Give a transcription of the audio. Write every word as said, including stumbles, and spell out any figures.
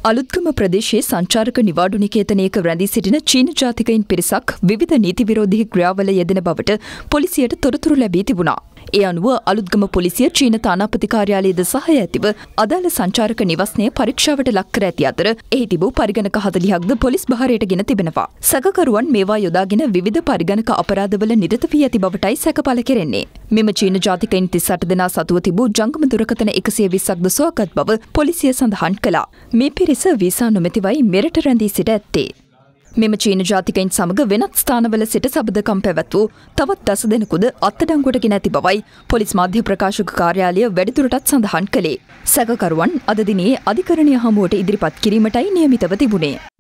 අලුත්ගම ප්‍රදේශයේ සංචාරක නිවාඩු නිකේතනයක රැඳී සිටින චීන ජාතිකයින් පිරිසක් විවිධ නීති විරෝධී ක්‍රියාවල යෙදෙන බවට පොලිසියට තොරතුරු ලැබී තිබුණා. ඒ අනුව අලුත්ගම පොලිසිය චීන තානාපති කාර්යාලයේද සහාය ඇතිව අදාළ සංචාරක නිවස්නය පරීක්ෂාවට ලක් කර ඇති අතර එහි තිබූ පරිගණක හතළිහක්ද පොලිස් භාරයට ගෙන තිබෙනවා. සැකකරුවන් මේවා යොදාගෙන විවිධ පරිගණක අපරාධවල නිරත වී ඇති බවටයි සැක පළ කෙරෙන්නේ. මෙම චීන ජාතිකයින් තිස් අට දෙනා සතුව තිබූ ජංගම දුරකථන එකසිය විස්සක්ද සොයාගත් බව පොලිසිය සඳහන් කළා. මේ පිරිස වීසා නොමැතිවයි මෙරට රැඳී සිට ඇත්තේ. මෙම චීන ජාතිකයින් සමග වෙනත් ස්ථානවල සිට සබඳකම් පැවැත්වූ තවත් දස දෙනෙකුද අත්අඩංගුවට ගෙන ඇති බවයි පොලිස් මාධ්‍ය ප්‍රකාශක කාර්යාලය වැඩිදුරටත් සඳහන් කළේ. සැකකරුවන් අද දිනේ අධිකරණය හමුවට ඉදිරිපත් කිරීමටයි නියමිතව තිබුණේ.